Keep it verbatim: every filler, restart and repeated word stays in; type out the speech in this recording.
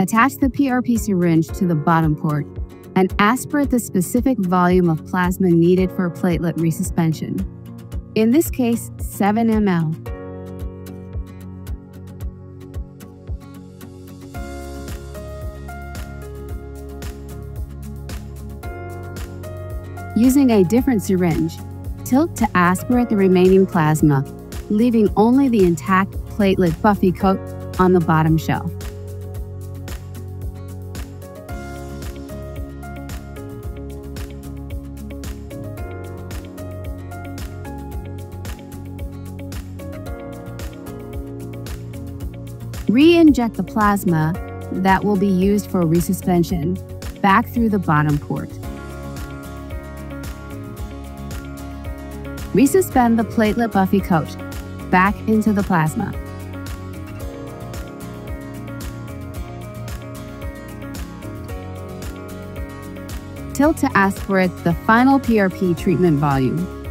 Attach the P R P syringe to the bottom port and aspirate the specific volume of plasma needed for platelet resuspension. In this case, seven milliliters. Using a different syringe, tilt to aspirate the remaining plasma, leaving only the intact platelet buffy coat on the bottom shelf. Re-inject the plasma that will be used for resuspension back through the bottom port. Resuspend the platelet buffy coat back into the plasma. Tilt to aspirate the final P R P treatment volume.